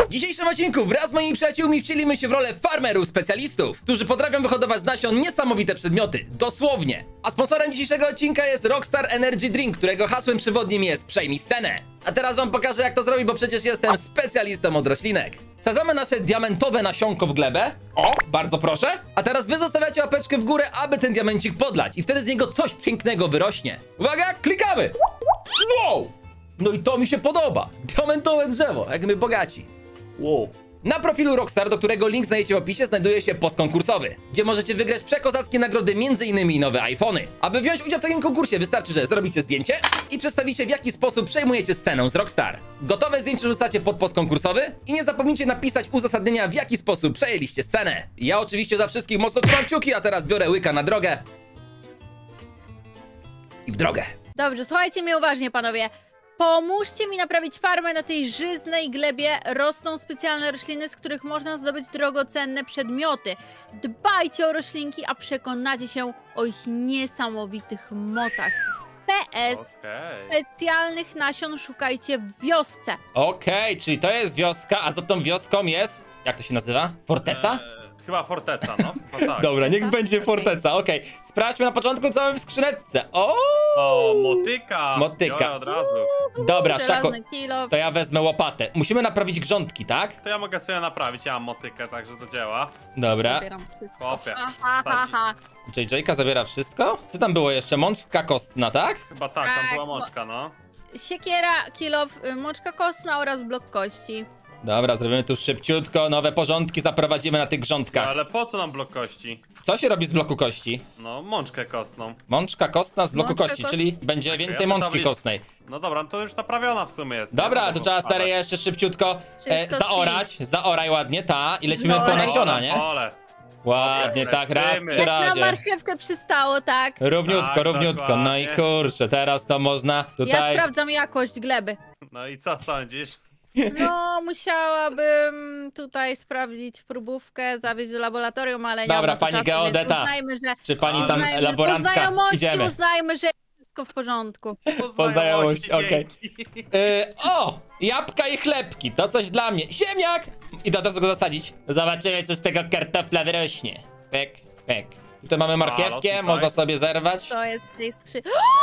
W dzisiejszym odcinku wraz z moimi przyjaciółmi wcielimy się w rolę farmerów specjalistów, którzy potrafią wyhodować z nasion niesamowite przedmioty, dosłownie. A sponsorem dzisiejszego odcinka jest Rockstar Energy Drink, którego hasłem przewodnim jest przejmij scenę. A teraz wam pokażę, jak to zrobić, bo przecież jestem specjalistą od roślinek. Wsadzamy nasze diamentowe nasionko w glebę. O, bardzo proszę. A teraz wy zostawiacie łapeczkę w górę, aby ten diamencik podlać i wtedy z niego coś pięknego wyrośnie. Uwaga, klikamy. Wow! No i to mi się podoba. Diamentowe drzewo, jak my bogaci. Wow. Na profilu Rockstar, do którego link znajdziecie w opisie, znajduje się post konkursowy, gdzie możecie wygrać przekozackie nagrody, m.in. nowe iPhony. Aby wziąć udział w takim konkursie, wystarczy, że zrobicie zdjęcie i przedstawicie, w jaki sposób przejmujecie scenę z Rockstar. Gotowe zdjęcie rzucacie pod post konkursowy i nie zapomnijcie napisać uzasadnienia, w jaki sposób przejęliście scenę. Ja oczywiście za wszystkich mocno trzymam kciuki, a teraz biorę łyka na drogę. I w drogę. Dobrze, słuchajcie mnie uważnie, panowie. Pomóżcie mi naprawić farmę. Na tej żyznej glebie rosną specjalne rośliny, z których można zdobyć drogocenne przedmioty. Dbajcie o roślinki, a przekonacie się o ich niesamowitych mocach. PS. Specjalnych nasion szukajcie w wiosce. Okej, czyli to jest wioska, a za tą wioską jest... Jak to się nazywa? Forteca? Chyba forteca, no. No tak. Dobra, niech będzie forteca, okej. Sprawdźmy na początku, co mamy w skrzyneczce. O, motyka! Motyka. Biorę od razu. Dobra, Szaku, Żelazny kilo. to ja wezmę łopatę. Musimy naprawić grządki, tak? To ja mogę sobie naprawić, ja mam motykę, także to działa. Dobra. Zabieram wszystko. Chłopie. Ha. JJ-ka zabiera wszystko? Co tam było jeszcze? Mączka kostna, tak? Chyba tak, tam Tak, była mączka, no. Siekiera, kilo, mączka kostna oraz blok kości. Dobra, zrobimy tu szybciutko, nowe porządki zaprowadzimy na tych No, grządkach. ale po co nam blok kości? Co się robi z bloku kości? No, mączkę kostną. Mączka kostna z bloku Mączka kości, kostna. czyli będzie Tak, więcej ja mączki tablic- kostnej. No dobra, no to już naprawiona w sumie jest. Dobra, Nie to trzeba będę stare jeszcze szybciutko Wszystko zaorać. Zaoraj ładnie, ta. I lecimy po Zaoraj. nasiona, nie? Pole. Ładnie, tak, raz Lecimy. przy Jak na razie. marchewkę przystało, tak? Równiutko, Tak, równiutko. No i dokładnie. kurczę, teraz to można Ja tutaj... sprawdzam jakość gleby. No i co sądzisz? No, musiałabym tutaj sprawdzić próbówkę, zawieźć do laboratorium, ale nie Dobra, mam na to pani czasu, geodeta. więc uznajmy, że... Czy pani tam uznajmy, laborantka? Po znajomości Idziemy. uznajmy, że jest wszystko w porządku. Po znajomości, okej. dzięki. O! Jabłka i chlebki, to coś dla mnie. Ziemniak! Idę od razu go zasadzić. Zobaczymy, co z tego kartofla wyrośnie. Pek, pek. Tutaj mamy marchewkę, tutaj. można sobie zerwać. To jest w tej skrzynce.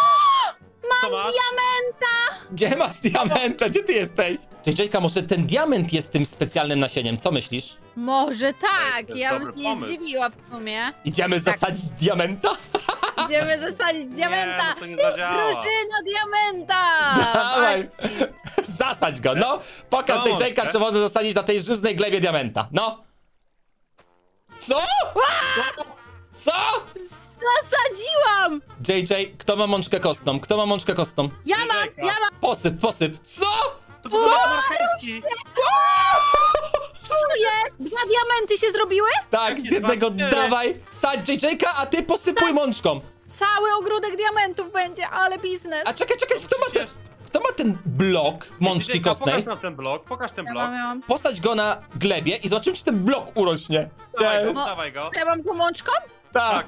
Co masz? Diamenta! Gdzie masz diamenta? Gdzie ty jesteś? JJ-ka, może ten diament jest tym specjalnym nasieniem, co myślisz? Może tak, To jest ja bym dobry się nie pomysł. zdziwiła w sumie. Idziemy Tak. zasadzić diamenta? Idziemy zasadzić diamenta! Nie, no to nie zadziała. Drużyna diamenta! Dawaj. W akcji. Zasadź go, no! Pokaż No, JJ-ka, może. czy można zasadzić na tej żyznej glebie diamenta. No! Co? Co? Zasadziłam! JJ, kto ma mączkę kostną? Kto ma mączkę kostną? Ja mam! Posyp, posyp. Co? To są marchewki. Co jest? 2 diamenty się zrobiły? Tak, z Jakie jednego 2-4? dawaj. Sadź JJ-ka, a ty posypuj mączką. Cały ogródek diamentów będzie, ale biznes. A czekaj, kto ma ten blok mączki JJ-ka, kostnej? Pokaż nam ten blok, pokaż ten blok. Ja mam. Posadź go na glebie i zobaczymy, czy ten blok urośnie. Dawaj go, No. dawaj go. Ja mam tu mączką? Tak. Tak.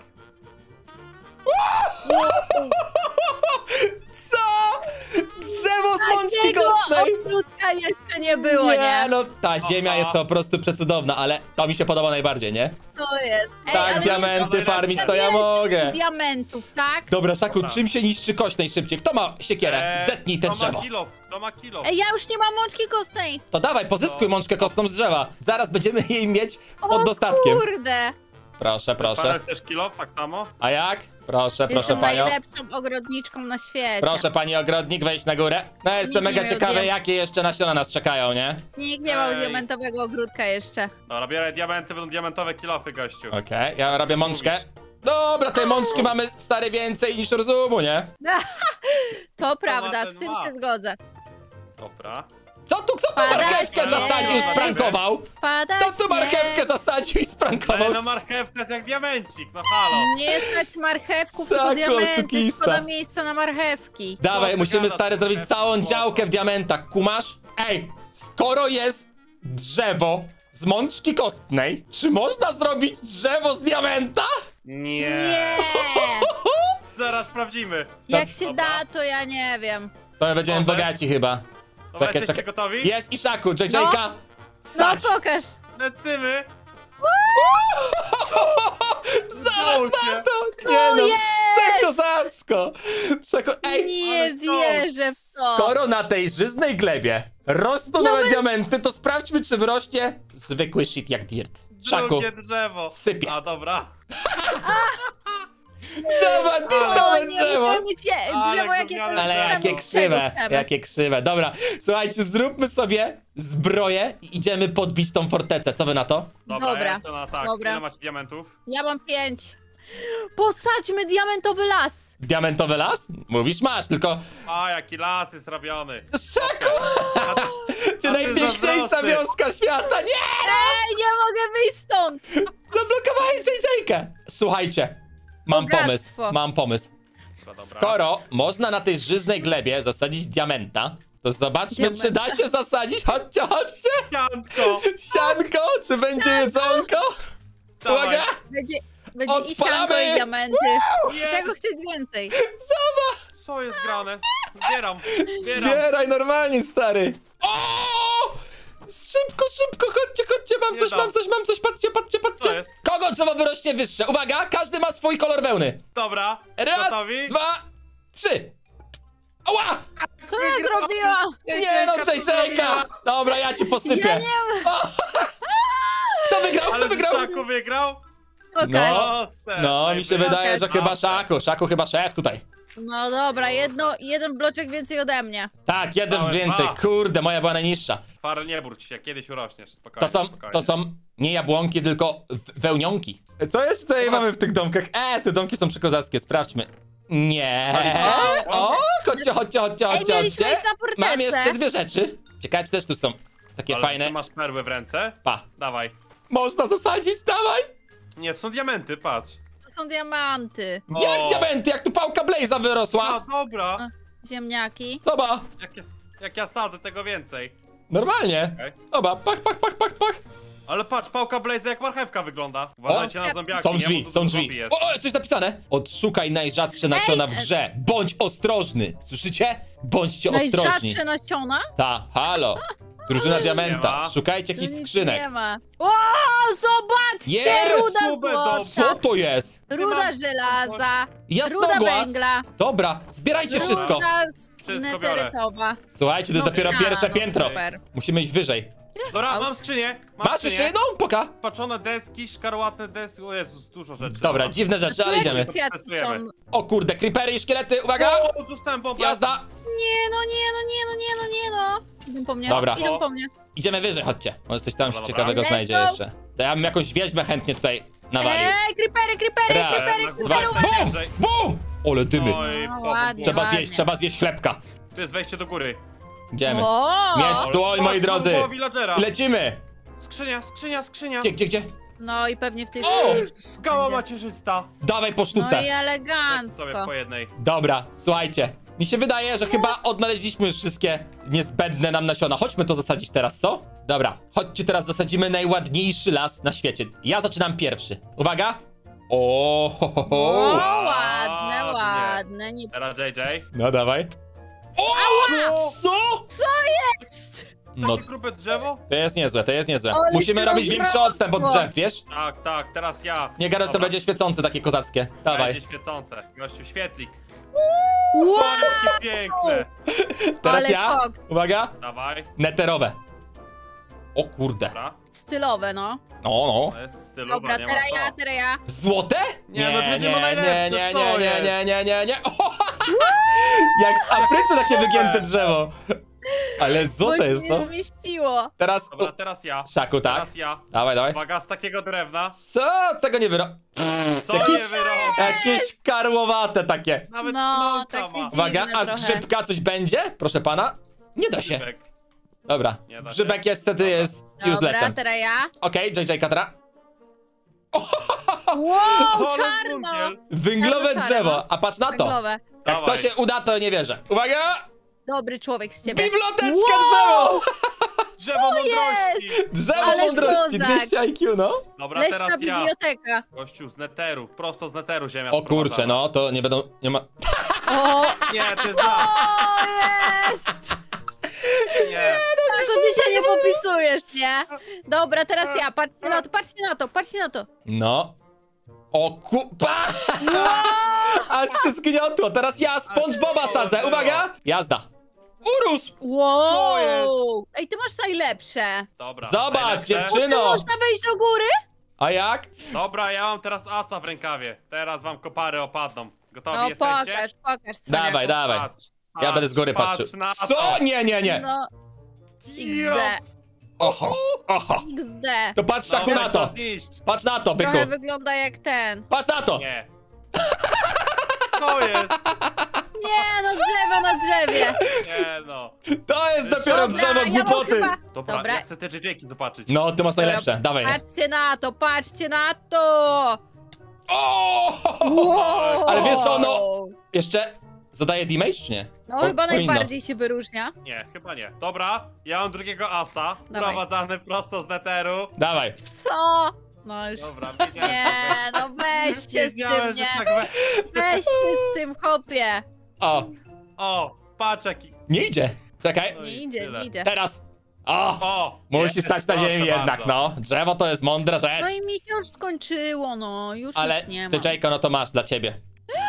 Co? Drzewo z mączki Takiego kostnej. ogródka jeszcze nie było, nie? No ta ziemia jest po prostu przecudowna, ale to mi się podoba najbardziej, nie? Co jest? Ej, Tak, ale diamenty nie- farmić to ja zabierajcie mogę. tych diamentów, tak? Dobra, Szaku, Dobra. czym się niszczy kość najszybciej? Kto ma siekierę? Zetnij te kto drzewo. ma kilof? Kto ma kilof? Ej, ja już nie mam mączki kostnej. To dawaj, pozyskuj No. mączkę kostną z drzewa. Zaraz będziemy jej mieć O pod dostatkiem. kurde. Proszę, proszę. Farmer chcesz kilof, tak samo? A jak? Proszę, proszę Jestem panią. najlepszą ogrodniczką na świecie. Proszę pani ogrodnik, wejść na górę. No jestem Nikt mega nie ciekawy, wiem. jakie jeszcze nasiona nas czekają, nie? Nikt nie ma Ej. diamentowego ogródka jeszcze. Dobra, bierę diamenty, będą diamentowe kilofy, gościu. Okej, ja robię mączkę. mówisz? Dobra, tej mączki mamy stary więcej niż rozumu, nie? To prawda, ten z tym ma. się zgodzę. Dobra. Kto tu Pada marchewkę śnieg. zasadził i sprankował? Pada Kto tu śnieg. marchewkę zasadził i sprankował? Ale na marchewkę jest jak diamencik, no halo. Nie stać marchewków, Tak, tylko diamenty. oszukista. Szkoda miejsca na marchewki. Dawaj, Co musimy gada, stary zrobić marchewki, całą słowo. działkę w diamentach, kumasz? Ej, skoro jest drzewo z mączki kostnej, czy można zrobić drzewo z diamenta? Nie. Nie! Zaraz sprawdzimy. Jak się Dobra. da, to ja nie wiem. To my będziemy Może? bogaci chyba. Dobra, jesteście gotowi? Jest Iszaku, JJ-ka. No Sadź! pokaż. Lecimy! Zobacz Udało na się. to! Nie no, jest! przekozacko! Ej, Nie ale co? wierzę w to. skoro na tej żyznej glebie rosną nowe diamenty, to sprawdźmy, czy wyrośnie zwykły shit jak dirt. Szaku, Drugie drzewo. sypie. A dobra. zobacz, dirtowe nie, drzewo! musimy mieć Ale drzewo jakiegoś gówniane Ale drzewo. jakie krzywe, jakie krzywe. Dobra, słuchajcie, zróbmy sobie zbroję i idziemy podbić tą fortecę. Co wy na to? Dobra, ja to na tak. dobra. Ile macie diamentów? Ja mam 5. Posadźmy diamentowy las. Diamentowy las? Mówisz, masz, tylko... A, jaki las jest robiony. Szaku! Ty A ty najpiękniejsza zazdrosny. wioska świata, nie! Ej, nie mogę wyjść stąd. Zablokowałeś JJ-kę! Słuchajcie, mam Bogactwo. pomysł. Dobra. Skoro można na tej żyznej glebie zasadzić diamenta, to zobaczmy, czy da się zasadzić. Chodźcie, chodźcie! Sianko! Sianko, czy będzie jedzonko? Dawaj. Uwaga! Będzie i sianko, Odpalamy. i diamenty. Jest. Czego chcieć więcej? Zobacz! Co jest grane? Zbieram. Zbieraj normalnie, stary. O! Szybko, szybko, chodźcie, mam Nie coś, dam. mam coś, patrzcie. Co jest? Kogo drzewo wyrośnie wyższe? Uwaga, każdy ma swój kolor wełny. Dobra. Raz, Gotowi? 2, 3. Ała! Co ja zrobiłam? Nie no, JJ-ka! Dobra, ja ci posypię. Ja nie... Kto wygrał? Ale Kto wygrał? Szaku wygrał? Pokaż. Proste. No, mi się wydaje, że Okej. chyba Szaku. Szaku chyba szef tutaj. No dobra, jeden bloczek więcej ode mnie. Tak, jeden Całe więcej. dwa. Kurde, moja była najniższa. Farel, nie burć się, kiedyś urośniesz. Spokojnie, To są nie jabłonki, tylko wełnionki. Co jeszcze tutaj mamy w tych domkach? Te domki są przekozackie, sprawdźmy. Nie. O, chodźcie. Ej, mieliśmy iść na fortecę. Mam jeszcze dwie rzeczy. Ciekawe, czy też tu są takie Ale fajne. ty masz perły w ręce? Pa. Dawaj. Można zasadzić, dawaj. Nie, to są diamenty, patrz. To są diamanty. Jak O. diamenty, jak tu pałka Blaze'a A, wyrosła. dobra. Ziemniaki. Zobacz. Jak ja sadzę, tego więcej. Normalnie. Okej. Zobacz, pach. Ale patrz, pałka Blaze jak marchewka wygląda. Uważajcie na zombiaki, Są nie? drzwi, Bo tu są dużo drzwi. zombie jest. O, coś napisane. Odszukaj najrzadsze nasiona w grze. Bądź ostrożny. Słyszycie? Bądźcie ostrożni. Najrzadsze nasiona? Halo. Drużyna Nie diamenta. ma. Szukajcie Tu jakichś nic skrzynek. nie ma. O, zobaczcie! Jest, Ruda tubę złota. Co to jest? Ruda żelaza. Ruda Jasnogłaz. węgla. Dobra, zbierajcie wszystko. Ruda Wszystko biorę. neterytowa. Słuchajcie, to jest dopiero Snopka, pierwsze no piętro. super. Musimy iść wyżej. Dobra, mam skrzynię. Masz jeszcze jedną? Poka. Paczone deski, szkarłatne deski. O Jezus, dużo rzeczy. Dobra, dziwne rzeczy, ale Jakie idziemy. kwiaty są? Testujemy. O kurde, creepery i szkielety, uwaga! O, dostałem bombę. Jazda! Nie no. Idą po mnie. Dobra. Idą po mnie. Idziemy wyżej, chodźcie. Może coś tam się Dobra. ciekawego Let's znajdzie go. jeszcze. To ja bym jakąś wieźmę chętnie tutaj nawalił. Ej, creepery, Raz, Na górze dwa, jest bum! najwyżej. Bum! Ole dymy. Oj, No, po, ładnie. Trzeba zjeść chlebka. Tu jest wejście do góry. Idziemy. O! Miecz dłoń, moi drodzy. Villagera. Lecimy! Skrzynia. Gdzie? No i pewnie w tej O! skrzyni Skała będzie. macierzysta. Dawaj po No sztuce. i Lecę sobie elegancko. po jednej. Dobra, słuchajcie. Mi się wydaje, że chyba odnaleźliśmy już wszystkie niezbędne nam nasiona. Chodźmy to zasadzić teraz, co? Dobra, chodźcie teraz zasadzimy najładniejszy las na świecie. Ja zaczynam pierwszy. Uwaga! O, ho, ho, O, ho. ładne, Ładnie. ładne. Nie... Teraz JJ. No dawaj. O! Co? Jest! No, Takie grube drzewo? to jest niezłe. Ale Musimy się robić większy odstęp od rozrosło. drzew, wiesz? Tak, teraz ja. Nie gadać, to Dobra. będzie świecące, takie kozackie. Dawaj. Będzie świecące. Gościu, świetlik. Wow! Jakie piękne. Teraz Ale ja. koks. Uwaga. Dawaj. Neterowe. O kurde. Dobra. Stylowe, no. No. To jest stylowa, Dobra, nie ma teraz co. ja. Złote? Nie, no będziemy najlepsze, nie, co nie. O, jak w Afryce takie wygięte drzewo. Ale Bo złote się jest nie to. zmieściło. Teraz, Dobra, teraz ja. Szaku, tak? Teraz ja. Dawaj. Uwaga, z takiego drewna. Co? Tego nie wyro... Co Jakiś- nie wyrobi? Jakieś karłowate takie. Nawet No, pnącza takie ma. dziwne. Uwaga, a z trochę. grzybka coś będzie? Proszę pana? Nie da się. Grzybek. Dobra, Nie da się. grzybek niestety Dobra. jest Dobra, uselessem. teraz ja. Okej, JJ Katra. Wow, Ale czarno! węgiel. Węglowe Czarno, drzewo, czarno. a patrz na to. Węglowe. Jak to Dawaj. się uda, to nie wierzę. Uwaga! Dobry człowiek z ciebie. Biblioteczka Wow! drzewo! Drzewo mądrości. Drzewo Ale mądrości, kozak. 200 IQ, no. Dobra, Leśna teraz ja. biblioteka. Gościu, z neteru. Prosto z neteru ziemia O kurczę, sprowadzana. no, to nie będą, nie ma... O, Nie, ty co za. jest? Nie. to ty się nie popisujesz, nie? Dobra, teraz ja, patrzcie na to, patrzcie na to, patrzcie na to. No. O pa! Aż się zgniotło. Teraz ja SpongeBoba sadzę. Uwaga! Jazda. Urósł! Wow! Ej, ty masz najlepsze. Dobra. Zobacz, najlepsze. dziewczyny. Czy No. można wejść do góry? A jak? Dobra, ja mam teraz asa w rękawie. Teraz wam kopary opadną. Gotowi No jesteście? pokaż, cwaniaku. Dawaj, dawaj. Patrz, Ja będę z góry patrz patrzył. na to. Co? Nie, nie, nie. No, Jo. XD, Oho, oho. XD. To patrz, Szaku, Dobra, na to. zniszcz. Patrz na to, byku. Trochę wygląda jak ten. Patrz na to. Nie. Co jest? Nie, no drzewo na drzewie. Nie no. To jest dopiero Dobra, drzewo ja mam głupoty. chyba- Dobra, Dobra. ja chcę te JJ-ki zobaczyć. No, ty masz najlepsze. Dawaj. Patrzcie na to, patrzcie na to. O! Wow. Ale wiesz co, ono jeszcze zadaje damage, czy nie? No Po- chyba powinno. najbardziej się wyróżnia. Nie, chyba nie. Dobra, ja mam drugiego asa. Dawaj. Prowadzany prosto z neteru. Dawaj. Co? No już. Dobra, wiedziałem. Nie, no weźcie z Wiedziałem, tym, że nie. tak będzie. Weźcie z tym, chopie. O, O, patrz jaki. nie idzie. Czekaj. No Nie i idzie, tyle. nie idzie. Teraz. O, O! musi jest, stać na proszę ziemi jednak, bardzo. no. Drzewo to jest mądra rzecz. No i mi się już skończyło, no. Już Ale nic nie ty, ma. Jayko, no to masz dla ciebie.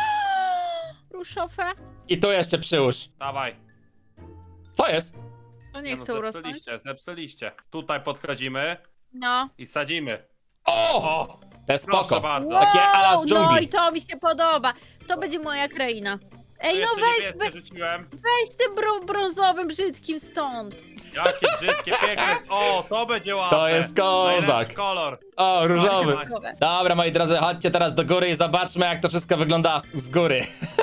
Ruszofę? I tu jeszcze przyłóż. Dawaj. Co jest? No nie no, chcę urosnąć. zepsuliście. Tutaj podchodzimy No. i sadzimy. O! O! To jest Proszę spoko. bardzo. Takie ala z no dżungli. i to mi się podoba. To będzie moja kraina. Ej, no Jeszcze weź, niebieskie rzuciłem. weź z tym brązowym brzydkim stąd. Jakie brzydkie, piękne. O, to będzie ładne. To jest kozak. Najlepszy kolor. O, różowy. Ładnie. Dobra, moi drodzy, chodźcie teraz do góry i zobaczmy, jak to wszystko wygląda z góry.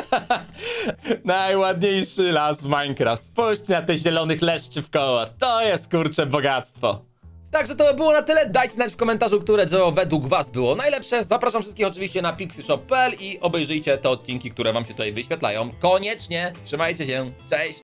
Najładniejszy las w Minecraft. Spójrzcie na te zielonych leszczy w koło. To jest, kurcze, bogactwo. Także to by było na tyle. Dajcie znać w komentarzu, które drzewo według was było najlepsze. Zapraszam wszystkich oczywiście na pixyshop.pl i obejrzyjcie te odcinki, które wam się tutaj wyświetlają. Koniecznie. Trzymajcie się. Cześć.